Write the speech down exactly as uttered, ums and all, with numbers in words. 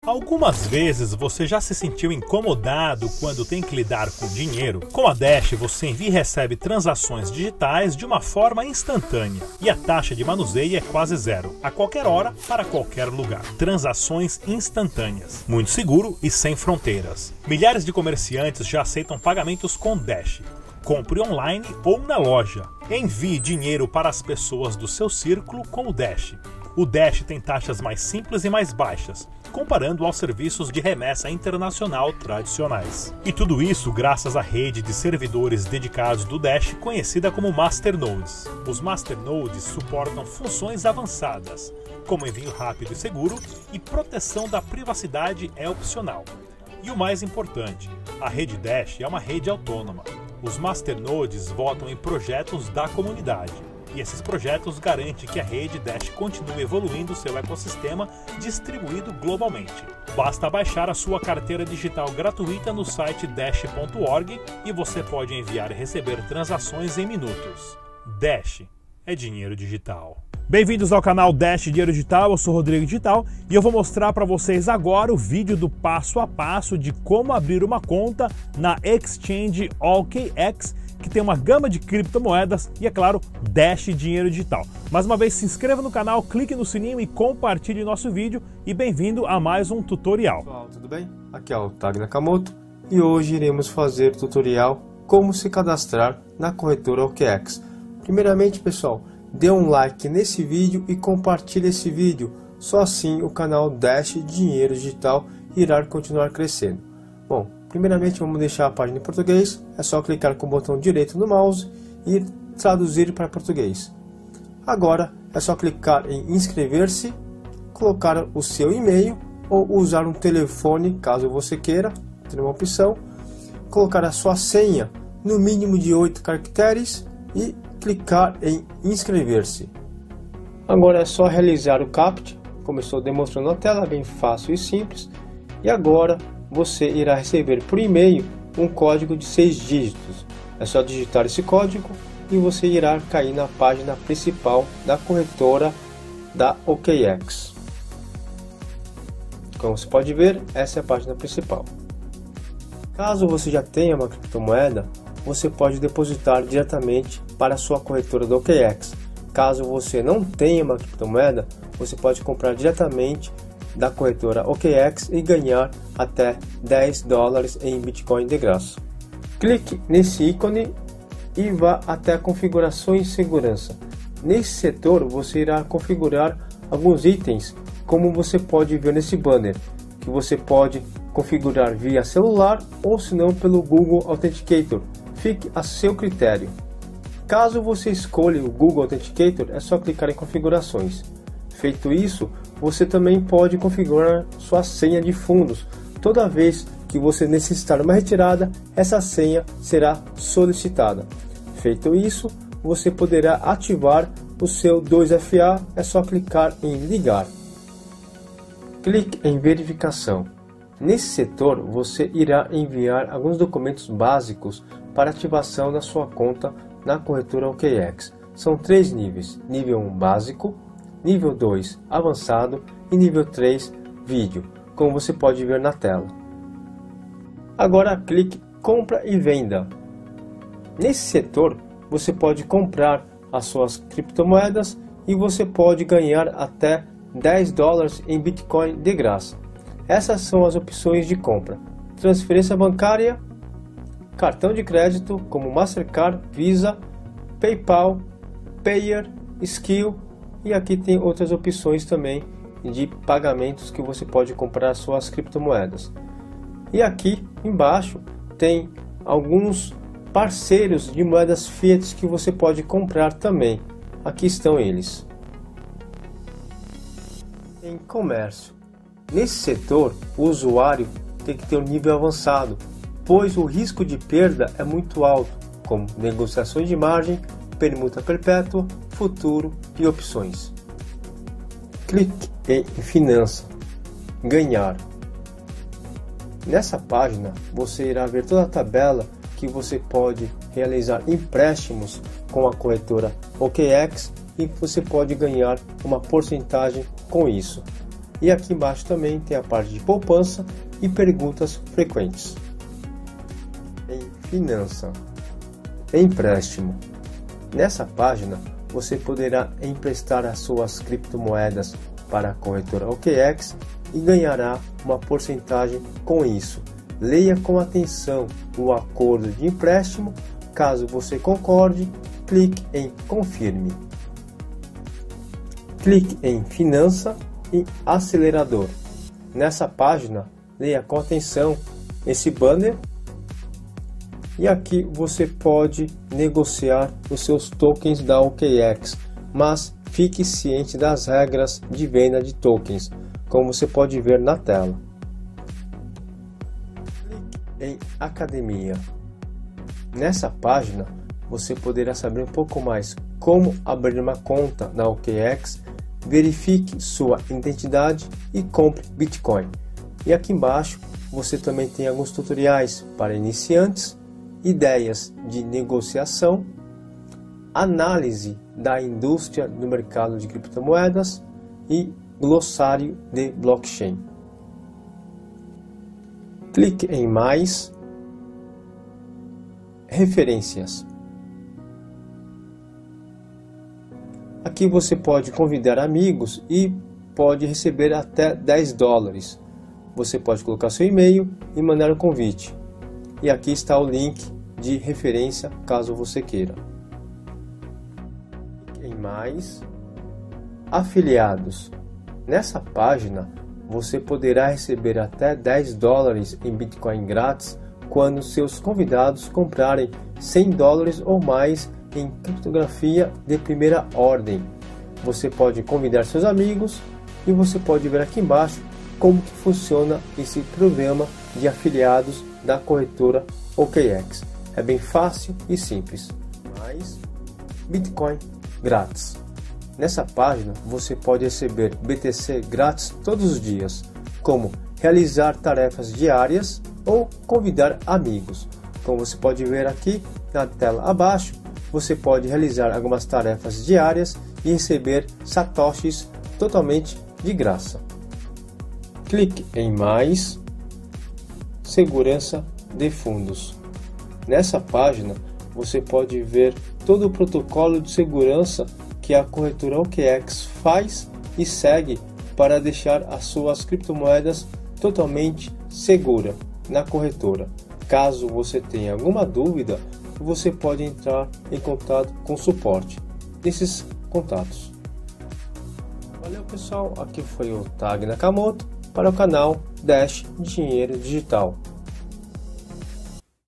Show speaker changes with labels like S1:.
S1: Algumas vezes você já se sentiu incomodado quando tem que lidar com dinheiro? Com a Dash você envia e recebe transações digitais de uma forma instantânea e a taxa de manuseio é quase zero, a qualquer hora, para qualquer lugar. Transações instantâneas, muito seguro e sem fronteiras. Milhares de comerciantes já aceitam pagamentos com Dash. Compre online ou na loja. Envie dinheiro para as pessoas do seu círculo com o Dash. O Dash tem taxas mais simples e mais baixas, comparando aos serviços de remessa internacional tradicionais. E tudo isso graças à rede de servidores dedicados do Dash, conhecida como Masternodes. Os Masternodes suportam funções avançadas, como envio rápido e seguro, e proteção da privacidade é opcional. E o mais importante, a rede Dash é uma rede autônoma. Os Masternodes votam em projetos da comunidade. E esses projetos garantem que a rede Dash continue evoluindo seu ecossistema distribuído globalmente. Basta baixar a sua carteira digital gratuita no site dash ponto org e você pode enviar e receber transações em minutos. Dash é dinheiro digital. Bem-vindos ao canal Dash Dinheiro Digital, eu sou Rodrigo Digital e eu vou mostrar para vocês agora o vídeo do passo a passo de como abrir uma conta na Exchange O K X, que tem uma gama de criptomoedas e, é claro, Dash Dinheiro Digital. Mais uma vez, se inscreva no canal, clique no sininho e compartilhe nosso vídeo e bem-vindo a mais um tutorial.
S2: Pessoal, tudo bem? Aqui é o Tag Nakamoto e hoje iremos fazer o tutorial como se cadastrar na corretora O K X. Primeiramente, pessoal, dê um like nesse vídeo e compartilhe esse vídeo. Só assim o canal Dash Dinheiro Digital irá continuar crescendo. Bom, primeiramente vamos deixar a página em português. É só clicar com o botão direito no mouse e traduzir para português. Agora é só clicar em inscrever-se, colocar o seu e-mail ou usar um telefone caso você queira, tem uma opção, colocar a sua senha no mínimo de oito caracteres e clicar em inscrever-se. Agora é só realizar o CAPTCHA, como estou demonstrando na tela, bem fácil e simples. E agora você irá receber por e-mail um código de seis dígitos. É só digitar esse código e você irá cair na página principal da corretora da O K X. Como você pode ver, essa é a página principal. Caso você já tenha uma criptomoeda, você pode depositar diretamente para a sua corretora do O K X. Caso você não tenha uma criptomoeda, você pode comprar diretamente da corretora O K X e ganhar até dez dólares em Bitcoin de graça. Clique nesse ícone e vá até configurações e segurança. Nesse setor você irá configurar alguns itens, como você pode ver nesse banner, que você pode configurar via celular ou se não pelo Google Authenticator. Fique a seu critério. Caso você escolha o Google Authenticator, é só clicar em configurações. Feito isso, você também pode configurar sua senha de fundos. Toda vez que você necessitar uma retirada, essa senha será solicitada. Feito isso, você poderá ativar o seu dois F A, é só clicar em ligar. Clique em verificação. Nesse setor, você irá enviar alguns documentos básicos para ativação da sua conta na corretora O K X. São três níveis: nível um básico, nível dois avançado e nível três vídeo, como você pode ver na tela. Agora clique compra e venda. Nesse setor você pode comprar as suas criptomoedas e você pode ganhar até dez dólares em Bitcoin de graça. Essas são as opções de compra: transferência bancária, cartão de crédito como Mastercard, Visa, PayPal, Payer, Skill, e aqui tem outras opções também de pagamentos que você pode comprar suas criptomoedas. E aqui embaixo tem alguns parceiros de moedas fiat que você pode comprar também. Aqui estão eles. Em comércio. Nesse setor, o usuário tem que ter um nível avançado, pois o risco de perda é muito alto, como negociações de margem, permuta perpétua, futuro e opções. Clique em Finança, Ganhar. Nessa página você irá ver toda a tabela que você pode realizar empréstimos com a corretora O K X e você pode ganhar uma porcentagem com isso. E aqui embaixo também tem a parte de poupança e perguntas frequentes. Em finança, empréstimo. Nessa página você poderá emprestar as suas criptomoedas para a corretora O K X e ganhará uma porcentagem com isso. Leia com atenção o acordo de empréstimo. Caso você concorde, clique em confirme. Clique em finança e acelerador. Nessa página, leia com atenção esse banner e aqui você pode negociar os seus tokens da O K X, mas fique ciente das regras de venda de tokens, como você pode ver na tela. Clique em academia. Nessa página você poderá saber um pouco mais como abrir uma conta na O K X, verifique sua identidade e compre Bitcoin. E aqui embaixo você também tem alguns tutoriais para iniciantes, ideias de negociação, análise da indústria do mercado de criptomoedas e glossário de blockchain. Clique em mais, referências. Aqui você pode convidar amigos e pode receber até dez dólares. Você pode colocar seu e-mail e mandar o convite. E aqui está o link de referência caso você queira. Em mais, afiliados. Nessa página você poderá receber até dez dólares em Bitcoin grátis quando seus convidados comprarem cem dólares ou mais em criptografia de primeira ordem. Você pode convidar seus amigos e você pode ver aqui embaixo como que funciona esse programa de afiliados da corretora O K X. É bem fácil e simples. Mais Bitcoin grátis. Nessa página você pode receber B T C grátis todos os dias, como realizar tarefas diárias ou convidar amigos. Como você pode ver aqui na tela abaixo, você pode realizar algumas tarefas diárias e receber satoshis totalmente de graça. Clique em mais, segurança de fundos. Nessa página você pode ver todo o protocolo de segurança que a corretora O K X faz e segue para deixar as suas criptomoedas totalmente segura na corretora. Caso você tenha alguma dúvida, você pode entrar em contato com o suporte desses contatos. Valeu pessoal, aqui foi o Tag Nakamoto para o canal Dash Dinheiro Digital.